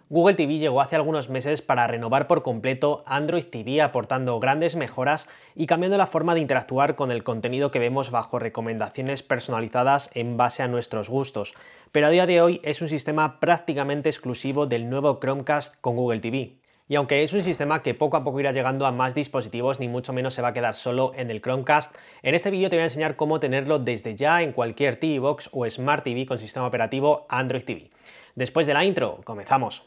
Google TV llegó hace algunos meses para renovar por completo Android TV, aportando grandes mejoras y cambiando la forma de interactuar con el contenido que vemos bajo recomendaciones personalizadas en base a nuestros gustos. Pero a día de hoy es un sistema prácticamente exclusivo del nuevo Chromecast con Google TV. Y aunque es un sistema que poco a poco irá llegando a más dispositivos, ni mucho menos se va a quedar solo en el Chromecast, en este vídeo te voy a enseñar cómo tenerlo desde ya en cualquier TV Box o Smart TV con sistema operativo Android TV. Después de la intro, comenzamos.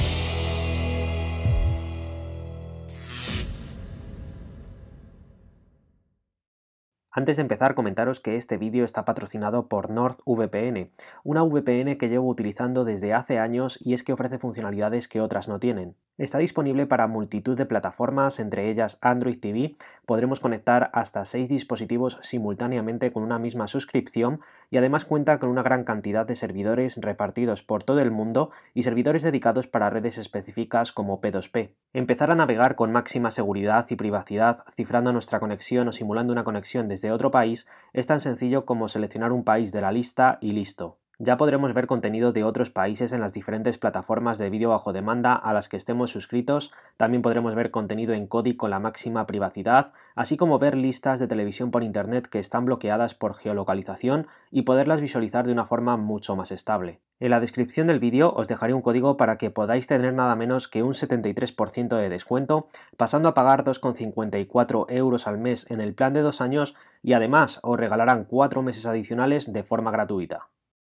Antes de empezar, comentaros que este vídeo está patrocinado por NordVPN, una VPN que llevo utilizando desde hace años y es que ofrece funcionalidades que otras no tienen. Está disponible para multitud de plataformas, entre ellas Android TV. Podremos conectar hasta 6 dispositivos simultáneamente con una misma suscripción y además cuenta con una gran cantidad de servidores repartidos por todo el mundo y servidores dedicados para redes específicas como P2P. Empezar a navegar con máxima seguridad y privacidad, cifrando nuestra conexión o simulando una conexión desde otro país, es tan sencillo como seleccionar un país de la lista y listo. Ya podremos ver contenido de otros países en las diferentes plataformas de vídeo bajo demanda a las que estemos suscritos. También podremos ver contenido en código con la máxima privacidad, así como ver listas de televisión por internet que están bloqueadas por geolocalización y poderlas visualizar de una forma mucho más estable. En la descripción del vídeo os dejaré un código para que podáis tener nada menos que un 73% de descuento, pasando a pagar 2,54 € al mes en el plan de 2 años y además os regalarán 4 meses adicionales de forma gratuita.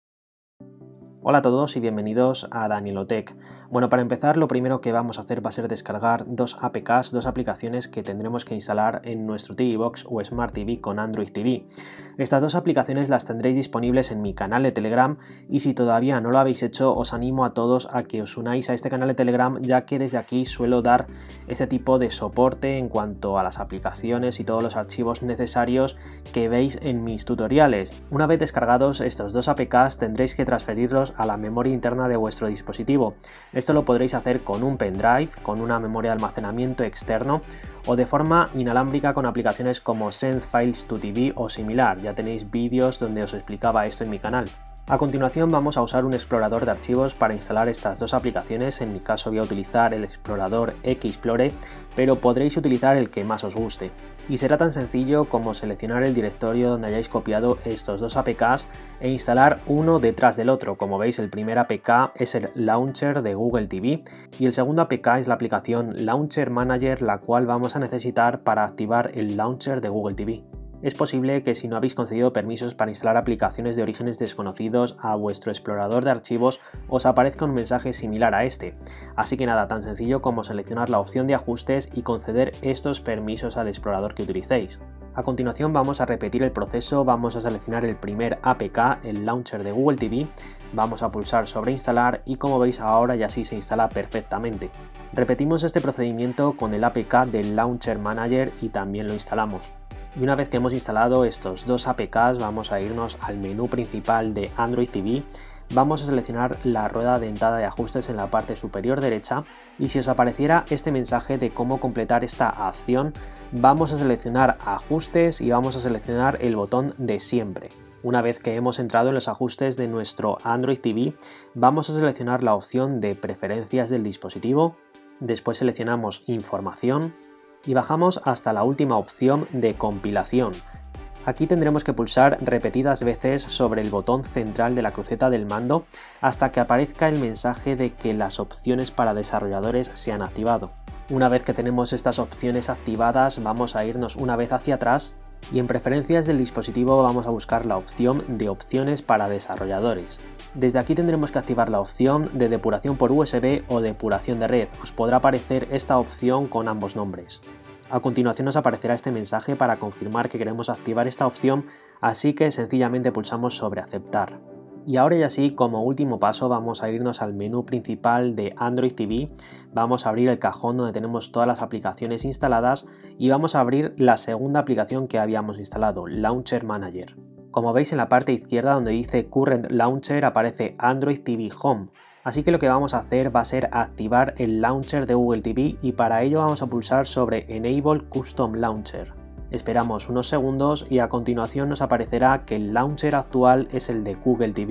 Hola a todos y bienvenidos a Danielotech. Bueno, para empezar lo primero que vamos a hacer va a ser descargar dos APKs, dos aplicaciones que tendremos que instalar en nuestro TV Box o Smart TV con Android TV. Estas dos aplicaciones las tendréis disponibles en mi canal de Telegram y si todavía no lo habéis hecho os animo a todos a que os unáis a este canal de Telegram, ya que desde aquí suelo dar este tipo de soporte en cuanto a las aplicaciones y todos los archivos necesarios que veis en mis tutoriales. Una vez descargados estos dos APKs tendréis que transferirlos a la memoria interna de vuestro dispositivo. Esto lo podréis hacer con un pendrive, con una memoria de almacenamiento externo o de forma inalámbrica con aplicaciones como SendFiles to TV o similar. Ya tenéis vídeos donde os explicaba esto en mi canal. A continuación vamos a usar un explorador de archivos para instalar estas dos aplicaciones. En mi caso voy a utilizar el explorador Xplore, pero podréis utilizar el que más os guste. Y será tan sencillo como seleccionar el directorio donde hayáis copiado estos dos APKs e instalar uno detrás del otro. Como veis, el primer APK es el Launcher de Google TV y el segundo APK es la aplicación Launcher Manager, la cual vamos a necesitar para activar el Launcher de Google TV. Es posible que si no habéis concedido permisos para instalar aplicaciones de orígenes desconocidos a vuestro explorador de archivos os aparezca un mensaje similar a este. Así que nada, tan sencillo como seleccionar la opción de ajustes y conceder estos permisos al explorador que utilicéis. A continuación vamos a repetir el proceso, vamos a seleccionar el primer APK, el Launcher de Google TV, vamos a pulsar sobre instalar y como veis ahora ya sí se instala perfectamente. Repetimos este procedimiento con el APK del Launcher Manager y también lo instalamos. Y una vez que hemos instalado estos dos APKs vamos a irnos al menú principal de Android TV, vamos a seleccionar la rueda dentada de ajustes en la parte superior derecha y si os apareciera este mensaje de cómo completar esta acción, vamos a seleccionar ajustes y vamos a seleccionar el botón de siempre. Una vez que hemos entrado en los ajustes de nuestro Android TV, vamos a seleccionar la opción de preferencias del dispositivo, después seleccionamos información, y bajamos hasta la última opción de compilación. Aquí tendremos que pulsar repetidas veces sobre el botón central de la cruceta del mando hasta que aparezca el mensaje de que las opciones para desarrolladores se han activado. Una vez que tenemos estas opciones activadas vamos a irnos una vez hacia atrás y en preferencias del dispositivo vamos a buscar la opción de opciones para desarrolladores. Desde aquí tendremos que activar la opción de depuración por USB o depuración de red. Os podrá aparecer esta opción con ambos nombres. A continuación nos aparecerá este mensaje para confirmar que queremos activar esta opción, así que sencillamente pulsamos sobre aceptar. Y ahora ya sí, como último paso vamos a irnos al menú principal de Android TV, vamos a abrir el cajón donde tenemos todas las aplicaciones instaladas y vamos a abrir la segunda aplicación que habíamos instalado, Launcher Manager. Como veis en la parte izquierda donde dice Current Launcher aparece Android TV Home, así que lo que vamos a hacer va a ser activar el Launcher de Google TV y para ello vamos a pulsar sobre Enable Custom Launcher. Esperamos unos segundos y a continuación nos aparecerá que el launcher actual es el de Google TV.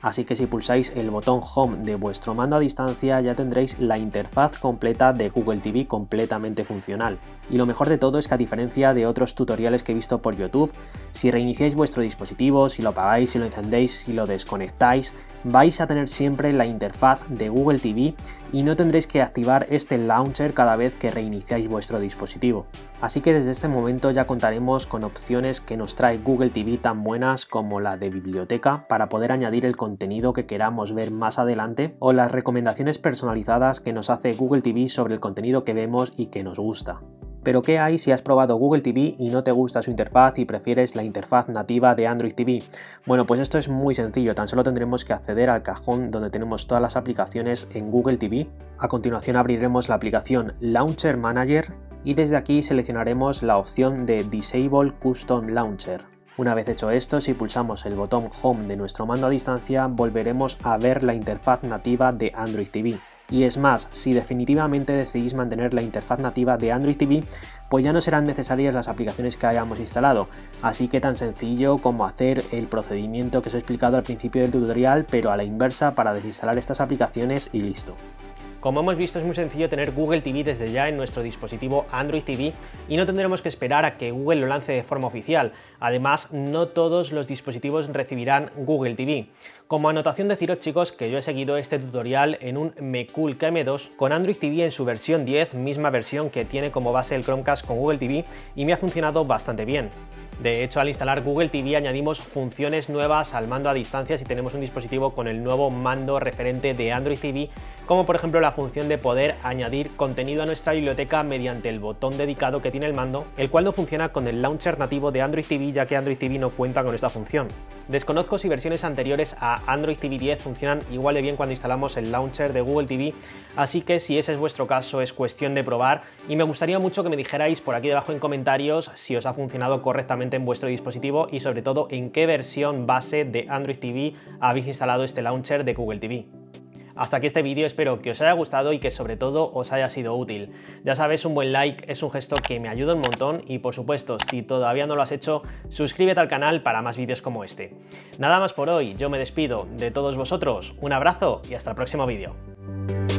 Así que si pulsáis el botón Home de vuestro mando a distancia ya tendréis la interfaz completa de Google TV completamente funcional. Y lo mejor de todo es que, a diferencia de otros tutoriales que he visto por YouTube, si reiniciáis vuestro dispositivo, si lo apagáis, si lo encendéis, si lo desconectáis, vais a tener siempre la interfaz de Google TV y no tendréis que activar este launcher cada vez que reiniciáis vuestro dispositivo. Así que desde este momento ya contaremos con opciones que nos trae Google TV tan buenas como la de biblioteca para poder añadir el contenido que queramos ver más adelante, o las recomendaciones personalizadas que nos hace Google TV sobre el contenido que vemos y que nos gusta. Pero ¿qué hay si has probado Google TV y no te gusta su interfaz y prefieres la interfaz nativa de Android TV? Bueno, pues esto es muy sencillo, tan solo tendremos que acceder al cajón donde tenemos todas las aplicaciones en Google TV. A continuación abriremos la aplicación Launcher Manager y desde aquí seleccionaremos la opción de Disable Custom Launcher. Una vez hecho esto, si pulsamos el botón Home de nuestro mando a distancia, volveremos a ver la interfaz nativa de Android TV. Y es más, si definitivamente decidís mantener la interfaz nativa de Android TV, pues ya no serán necesarias las aplicaciones que hayamos instalado. Así que tan sencillo como hacer el procedimiento que os he explicado al principio del tutorial, pero a la inversa para desinstalar estas aplicaciones y listo. Como hemos visto, es muy sencillo tener Google TV desde ya en nuestro dispositivo Android TV y no tendremos que esperar a que Google lo lance de forma oficial. Además, no todos los dispositivos recibirán Google TV. Como anotación, deciros, chicos, que yo he seguido este tutorial en un Mecool KM2 con Android TV en su versión 10, misma versión que tiene como base el Chromecast con Google TV, y me ha funcionado bastante bien. De hecho, al instalar Google TV añadimos funciones nuevas al mando a distancia si tenemos un dispositivo con el nuevo mando referente de Android TV, como por ejemplo la función de poder añadir contenido a nuestra biblioteca mediante el botón dedicado que tiene el mando, el cual no funciona con el launcher nativo de Android TV, ya que Android TV no cuenta con esta función. Desconozco si versiones anteriores a Android TV 10 funcionan igual de bien cuando instalamos el launcher de Google TV, así que si ese es vuestro caso es cuestión de probar, y me gustaría mucho que me dijerais por aquí debajo en comentarios si os ha funcionado correctamente en vuestro dispositivo y sobre todo en qué versión base de Android TV habéis instalado este launcher de Google TV. Hasta aquí este vídeo, espero que os haya gustado y que sobre todo os haya sido útil. Ya sabes, un buen like es un gesto que me ayuda un montón y, por supuesto, si todavía no lo has hecho, suscríbete al canal para más vídeos como este. Nada más por hoy, yo me despido de todos vosotros, un abrazo y hasta el próximo vídeo.